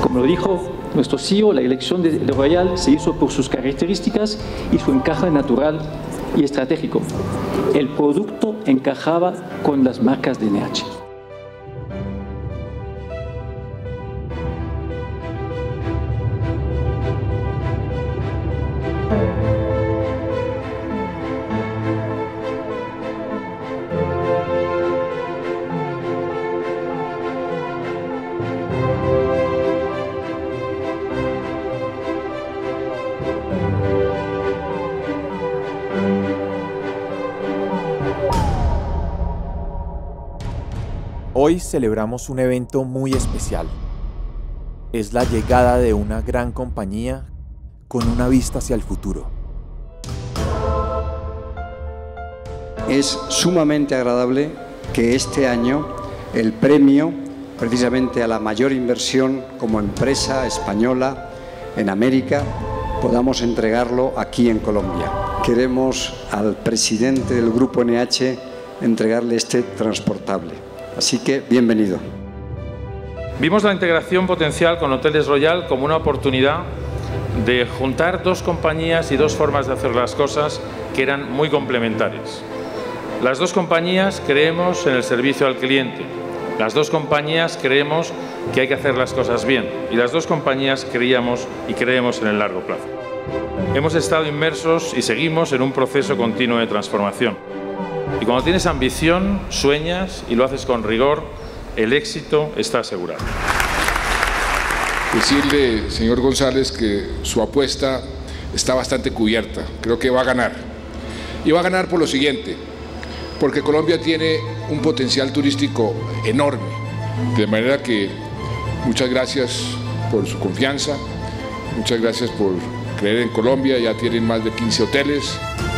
Como lo dijo nuestro CEO, la elección de L'Oréal se hizo por sus características y su encaje natural y estratégico. El producto encajaba con las marcas de NH. Hoy celebramos un evento muy especial. Es la llegada de una gran compañía con una vista hacia el futuro. Es sumamente agradable que este año el premio, precisamente a la mayor inversión como empresa española en América, podamos entregarlo aquí en Colombia. Queremos al presidente del Grupo NH entregarle este transportable. Así que, bienvenido. Vimos la integración potencial con Hoteles Royal como una oportunidad de juntar dos compañías y dos formas de hacer las cosas que eran muy complementarias. Las dos compañías creemos en el servicio al cliente. Las dos compañías creemos que hay que hacer las cosas bien. Y las dos compañías creíamos y creemos en el largo plazo. Hemos estado inmersos y seguimos en un proceso continuo de transformación. Y cuando tienes ambición, sueñas y lo haces con rigor, el éxito está asegurado. Decirle, señor González, que su apuesta está bastante cubierta. Creo que va a ganar. Y va a ganar por lo siguiente, porque Colombia tiene un potencial turístico enorme. De manera que muchas gracias por su confianza, muchas gracias por creer en Colombia. Ya tienen más de 15 hoteles.